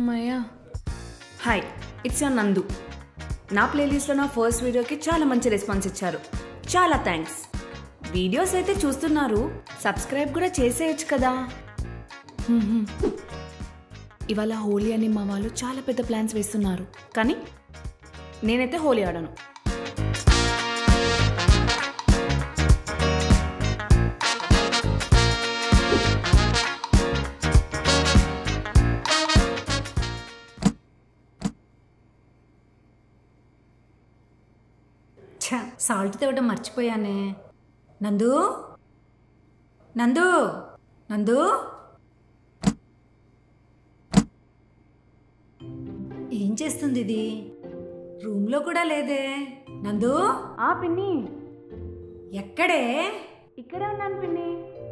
అమ్మయ్య. Hi, it's your నందు. నా ప్లేలిస్ట్లో నా ఫస్ట్ వీడియోకి చాలా మంచి రెస్పాన్స్ ఇచ్చారు. చాలా థ్యాంక్స్. వీడియోస్ అయితే చూస్తున్నారు, సబ్స్క్రైబ్ కూడా చేసేయచ్చు కదా. ఇవాళ హోలీ అని మా వాళ్ళు చాలా పెద్ద ప్లాన్స్ వేస్తున్నారు, కానీ నేనైతే హోలీ ఆడను. సాల్ట్ తేవడం మర్చిపోయానే. నందు నందు నందు ఏం చేస్తుంది ఇది? రూమ్లో కూడా లేదే. నందు పిన్ని ఎక్కడే? ఇక్కడే ఉన్నాను పిన్ని.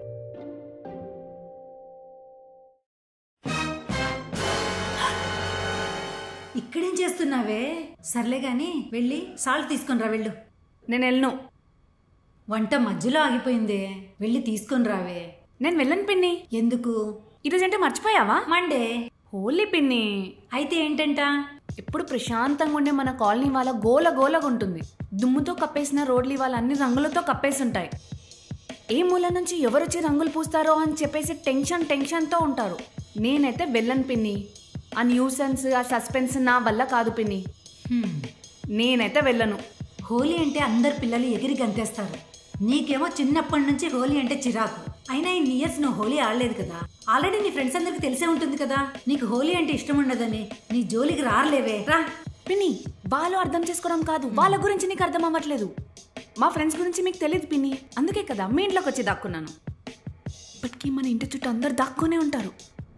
ఇక్కడేం చేస్తున్నావే? సర్లే గాని వెళ్ళి సాల్ట్ తీసుకొని రా. వెళ్ళు. నేను వెళ్ళను. వంట మధ్యలో ఆగిపోయిందే, వెళ్ళి తీసుకొని రావే. నేను వెళ్ళను పిన్ని. ఎందుకు? ఈరోజు అంటే మర్చిపోయావా? మండే హోలీ పిన్ని. అయితే ఏంటంట? ఎప్పుడు ప్రశాంతంగా ఉండే మన కాలనీ వాళ్ళ గోల గోలగా ఉంటుంది. దుమ్ముతో కప్పేసిన రోడ్లు వాళ్ళ అన్ని రంగులతో కప్పేసి ఉంటాయి. ఏ మూల నుంచి ఎవరొచ్చి రంగులు పూస్తారో అని చెప్పేసి టెన్షన్తో ఉంటారు. నేనైతే వెళ్ళను పిన్ని. ఆ న్యూసెన్స్, ఆ సస్పెన్స్ నా వల్ల కాదు పిన్ని. నేనైతే వెళ్ళను. హోలీ అంటే అందరు పిల్లలు ఎగిరి గంతేస్తారు. నీకేమో చిన్నప్పటి నుంచి హోలీ అంటే చిరాకు. అయినా ఇన్ని ఇయర్స్ నువ్వు హోలీ ఆడలేదు కదా. ఆల్రెడీ నీ ఫ్రెండ్స్ అందరికి తెలిసే ఉంటుంది కదా నీకు హోలీ అంటే ఇష్టం ఉండదని. నీ జోలికి రాలేవే. రా పిన్ని. వాళ్ళు అర్థం చేసుకోవడం కాదు, వాళ్ళ గురించి నీకు అర్థం అవ్వట్లేదు. మా ఫ్రెండ్స్ గురించి మీకు తెలియదు పిన్ని. అందుకే కదా మీ ఇంట్లోకి వచ్చి దాక్కున్నాను. ఇప్పటికీ మన ఇంటి చుట్టూ అందరు దాక్కునే ఉంటారు.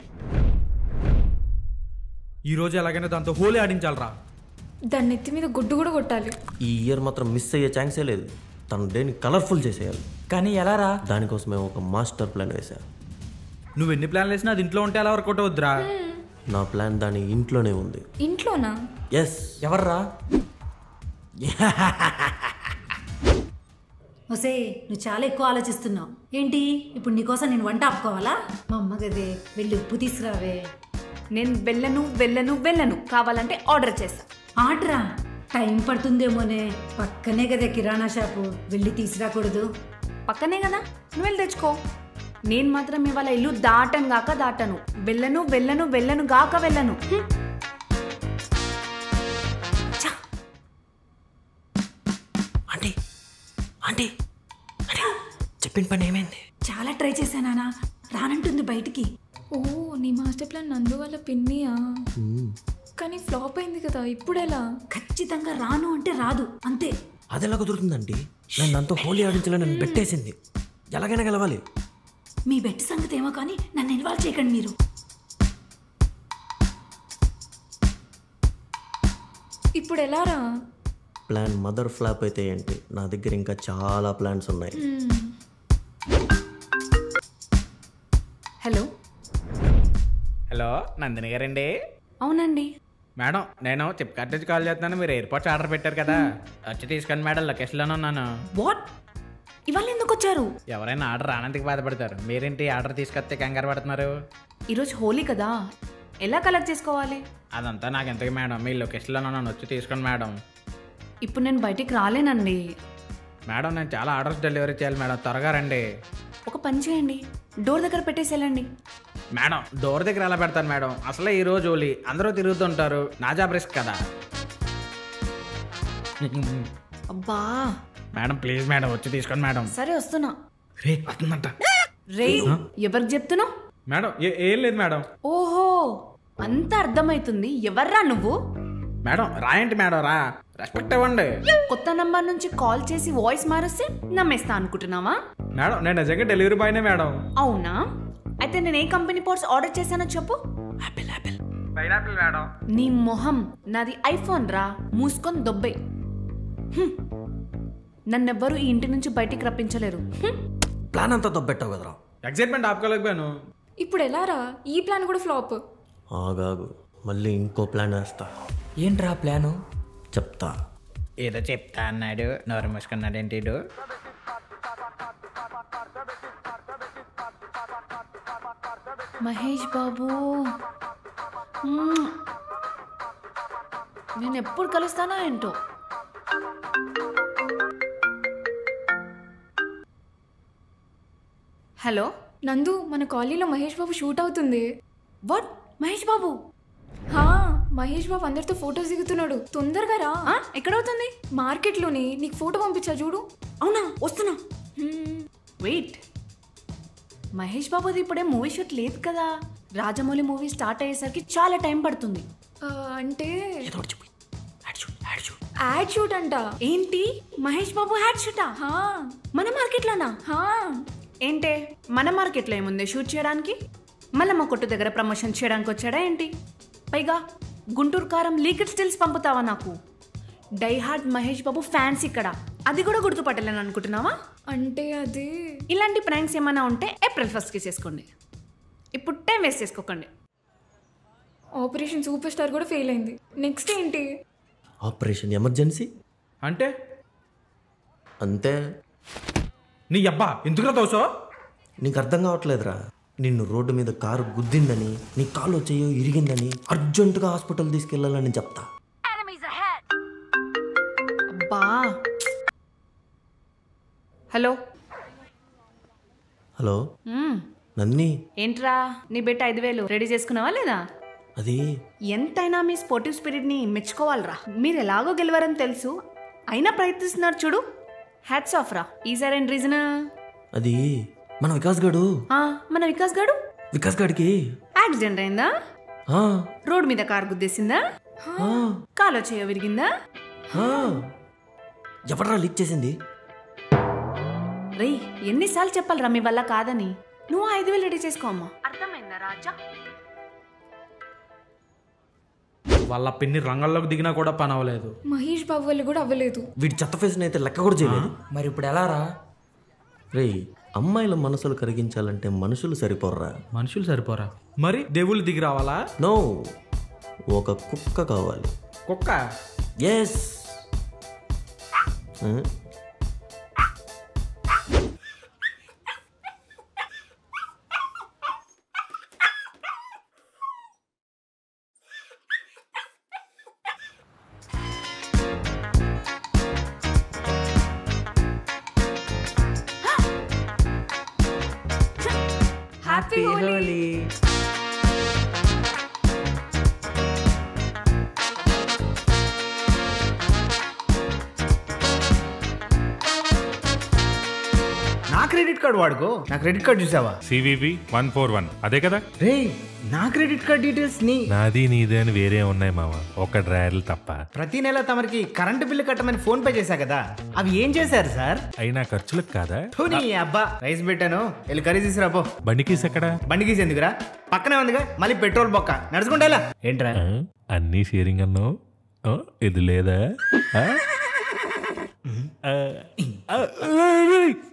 ఈ రోజు ఎలాగైనా దాంతో హోలీ ఆడించాలరా. దాన్ని నెత్తి మీద గుడ్డు కూడా కొట్టాలి. ఈ ఇయర్ మాత్రం మిస్ అయ్యే ఛాన్సే లేదు. తన డేని కలర్ఫుల్ చేసేయాలి. కానీ ఎలా రా? దానికోసమే ఒక మాస్టర్ ప్లాన్ వేశా. నువ్వు ఎన్ని ప్లాన్లు వేసినా అది ఇంట్లో ఉంటే ఎలా వర్కౌట్ అవుద్దిరా? నా ప్లాన్ దాని ఇంట్లోనే ఉంది. ఇంట్లోనా? ఎస్. ఎవర్రా? ఒసే, నువ్వు చాలా ఎక్కువ ఆలోచిస్తున్నావు. ఏంటి ఇప్పుడు నీకోసం నేను వంట ఆపుకోవాలా? మా అమ్మ గదే, వెళ్ళి ఉప్పు తీసుకురావే. నేను వెళ్ళను. కావాలంటే ఆర్డర్ చేస్తా. ఆర్డరా? టైం పడుతుందేమోనే. పక్కనే కదా కిరాణా షాపు, వెళ్ళి తీసుకురాకూడదు? పక్కనే కదా, నువ్వు వెళ్ళి తెచ్చుకో. నేను మాత్రం ఇవాళ ఇల్లు దాటను. వెళ్ళను గాక వెళ్ళను. ఆంటీ చెప్పిన పని ఏమైంది? చాలా ట్రై చేశానా, రానంటుంది బయటికి. ఓ, నీ మాస్టర్ ప్లాన్ నందు వల్ల పిన్నియా? కానీ ఫ్లాప్ అయింది కదా, ఇప్పుడు ఎలా? ఖచ్చితంగా రాను అంటే రాదు, అంతే. అది ఎలా కుదురుతుందండి? నన్ను అంతా హోలీ ఆడించాలని నన్ను పెట్టేసింది. ఎలాగైనా గెలవాలి. మీ బెట్ సంగతి ఏమో కానీ నన్ను ఇన్వాల్వ్ చేయకండి మీరు. ఇప్పుడు ఎలా రా? ప్లాన్ మదర్ ఫ్లాప్ అయితే ఏంటి, నా దగ్గర ఇంకా చాలా ప్లాన్స్ ఉన్నాయి. హలో హలో, నందిని గారండి? అవునండి మేడం, నేను ఫ్లిప్కార్ట్ నుంచి కాల్ చేస్తున్నాను. మీరు ఎయిర్పోర్ట్స్ ఆర్డర్ పెట్టారు కదా, వచ్చి తీసుకొని మేడం. లొకేషన్లోనే ఉన్నాను. వాట్? ఇవాళ ఎందుకు వచ్చారు? ఎవరైనా ఆర్డర్ రానందుకు బాధపడతారు, మీరేంటి ఆర్డర్ తీసుకొస్తే కంగారు పడుతున్నారు? ఈరోజు హోలీ కదా, ఎలా కలెక్ట్ చేసుకోవాలి? అదంతా నాకు ఎంతకి మేడం, మీ లొకేషన్లోనే ఉన్నాను, వచ్చి తీసుకోండి మేడం. ఇప్పుడు నేను బయటికి రాలేనండి. మేడం, నేను చాలా ఆర్డర్స్ డెలివరీ చేయాలి మేడం, త్వరగా రండి. ఒక పని చేయండి, డోర్ దగ్గర పెట్టేసి వెళ్ళండి. మేడం, డోర్ దగ్గర ఎలా పెడతాను మేడం? అసలే ఈరోజు హోలీ, అందరూ తిరుగుతుంటారు, నా జాబ్ రిస్క్ కదా. అబ్బా మేడం ప్లీజ్ మేడం, వచ్చి తీసుకోండి మేడం. సరే వస్తున్నా. రే వస్తుందంట. రే, ఎవరికి చెప్తున్నావు? మేడం ఏం లేదు మేడం. ఓహో, అంత అర్థమవుతుంది. ఎవర్రా నువ్వు? మేడం రాయండి మేడం, రా, రెస్పెక్ట్ ఇవ్వండి. కొత్త నంబర్ నుంచి కాల్ చేసి వాయిస్ మారుస్తే నమ్మేస్తా అనుకుంటున్నావా? మేడం నేను నిజంగా డెలివరీ బాయ్నే మేడం. అవునా? అయితే నేను ఏ కంపెనీ పోర్ట్స్ ఆర్డర్ చేశానో చెప్పు. Pineapple madam. నీ మొహం, నాది ఐఫోన్ రా, మూసుకొని దొబ్బే. నన్నెవ్వరూ ఈ ఇంటి నుంచి బయటికి రప్పించలేరు. ప్లాన్ అంతా దొబ్బెట్టావు కదరా. ఎక్సైట్మెంట్ ఆపుకోలేకపోయాను. ఇప్పుడు ఎలా రా? ఈ ప్లాన్ కూడా ఫ్లాప్. ఆగాగు, మళ్ళీ ఇంకో ప్లాన్ వేస్తా. ఏంట్రా ప్లాను? చెప్తా. ఏదో చెప్తా అన్నాడు, నోరు మూసుకున్నాడు ఏంటి? మహేష్ బాబు, నేను ఎప్పుడు కలుస్తానో ఏంటో. హలో నందు, మన కాలనీలో మహేష్ బాబు షూట్ అవుతుంది. వాట్? మహేష్ బాబు? హా, మహేష్ బాబు అందరితో ఫోటోస్ దిగుతున్నాడు. తొందరగా రా. ఎక్కడవుతుంది? మార్కెట్లోని. నీకు ఫోటో పంపించా చూడు. అవునా, వస్తున్నా. వెయిట్, మహేష్ బాబుది ఇప్పుడే మూవీ షూట్ లేదు కదా. రాజమౌళి మూవీ స్టార్ట్ అయ్యేసరికి చాలా టైం పడుతుంది. అంటే ఏదో ఒకటి చెప్పు. Ad shoot, ad shoot. Ad shoot అంట. ఏంటి, మహేష్ బాబు హ్యాడ్ షూటా? హా, మన మార్కెట్లోనా? హా. ఏంటే, మన మార్కెట్లో ఏముంది షూట్ చేయడానికి? మళ్ళీ కొట్టు దగ్గర ప్రమోషన్ చేయడానికి వచ్చాడా ఏంటి? పైగా గుంటూరు కారం లీకెడ్ స్టిల్స్ పంపుతావా నాకు? Die hard Mahesh Babu fans ఇక్కడ, అది కూడా గుర్తుపట్టలేను అనుకుంటున్నావా? అంటే అది ఇలాంటి ప్రాంక్స్ ఏమైనా ఉంటే ఏప్రిల్ 1st చేసుకోండి. ఇప్పుడు టైం వేస్ట్ చేసుకోకండి. ఆపరేషన్ సూపర్ స్టార్ కూడా ఫెయిల్ అయింది. నెక్స్ట్ ఏంటి? ఆపరేషన్ ఎమర్జెన్సీ అంటే అంతే. నీ అబ్బా ఎందుకురా దోసో? నీకు అర్థం కావట్లేదురా. నిన్ను రోడ్డు మీద కారు గుద్దిందని, నీ కాలు చెయ్యో ఇరిగిందని అర్జెంటుగా హాస్పిటల్ తీసుకెళ్ళాలని చెప్తా. అబ్బా. హలో. హలో నందిని, ఏంట్రా, నీ బిడ్డ 5,000 రెడీ చేసుకున్నావా లేదా? అది ఎంతైనా మీ స్పోర్టివ్ స్పిరిట్ని మెచ్చుకోవాలరా. మీరు ఎలాగో గెలవరని తెలుసు, అయినా ప్రయత్నిస్తున్నారు చూడు. హ్యాట్స్ ఆఫ్ రా. ఈసారి ఏంటి రీజన్? అది మన వికాస్ గాడు. మన వికాస్ గాడు? వికాస్ గాడికి యాక్సిడెంట్ అయిందా? ఆ, రోడ్ మీద కారు గుద్దేసిందా? ఆ, కాలో చేయ విరిగిందా? ఆ. ఎవడ్రా లీక్ చేసింది? రేయ్, ఎన్నిసార్లు చెప్పాలరా మీ వల్ల కాదని? నువ్వు 5,000 రెడీ చేసుకో అమ్మా. అర్థమైందా రాజా? వాళ్ళ పిన్ని రంగంలోకి దిగినా కూడా పని అవ్వలేదు. మహేష్ బాబు వల్ల కూడా అవ్వలేదు. వీడి చెత్త ఫేస్ని అయితే లెక్క కూడా చేయలేదు. మరి ఇప్పుడు ఎలా రా? రే, అమ్మాయిల మనసులు కరిగించాలంటే మనుషులు సరిపోర్రా. మనుషులు సరిపోరా? మరి దేవుళ్ళు దిగి రావాలా? నో, ఒక కుక్క కావాలి. కుక్క? ఎస్. హ్యాపీ హోలీ. నా క్రెడిట్ కార్డు వాడుకో. నా క్రెడిట్ కార్డు చూసావా? CVV 141 అదే కదా? రే, నా క్రెడిట్ కార్డ్ డీటెయిల్స్ నీ నాది నీదే అని వేరే ఉన్నాయి మామ, ఒక డ్రాయర్లు తప్ప. ప్రతి నెల తమరికి కరెంటు బిల్లు కట్టమని ఫోన్ పే చేశా కదా, అవి ఏం చేశారు సార్? అయినా ఖర్చులకు కాదా? నీ అబ్బా, రైస్ పెట్టాను, వెళ్ళి కర్రీ తీసుకురాపో. బండికీస్ ఎక్కడా? బండికి ఎందుకురా, పక్కనే ఉందిగా, మళ్ళీ పెట్రోల్ బొక్క, నడుచుకుంటా. ఏంట్రా అన్నీ షేరింగ్ అన్నావు, ఇది లేదా?